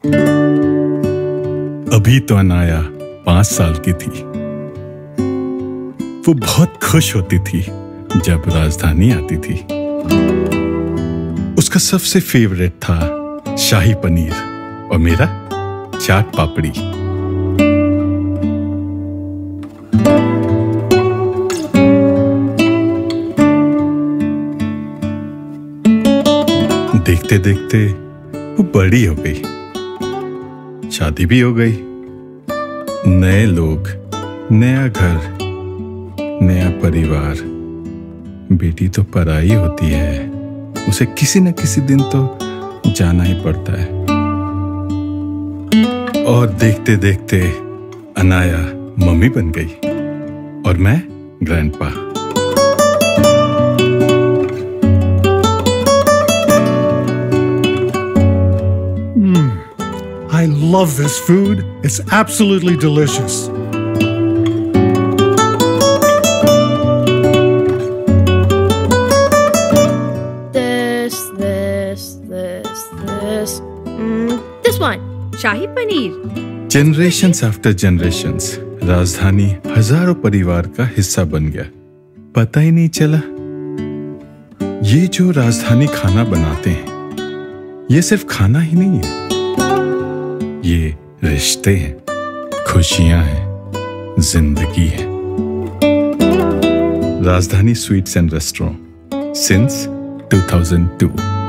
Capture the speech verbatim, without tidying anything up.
अभी तो अनाया पांच साल की थी। वो बहुत खुश होती थी जब राजधानी आती थी। उसका सबसे फेवरेट था शाही पनीर और मेरा चाट पापड़ी। देखते देखते वो बड़ी हो गई, शादी भी हो गई, नए लोग, नया घर, नया परिवार। बेटी तो पराई होती है, उसे किसी न किसी दिन तो जाना ही पड़ता है। और देखते देखते अनाया मम्मी बन गई और मैं grandpa. I love this food. It's absolutely delicious. This, this, this, this. Mm, this one. Shahi paneer. Generations after generations, राजधानी हजारों परिवार का हिस्सा बन गया। पता ही नहीं चला। ये जो राजधानी खाना बनाते हैं, ये सिर्फ खाना ही नहीं है, ये रिश्ते हैं, खुशियां हैं, जिंदगी है। Rajdhani sweets and restaurant since two thousand two।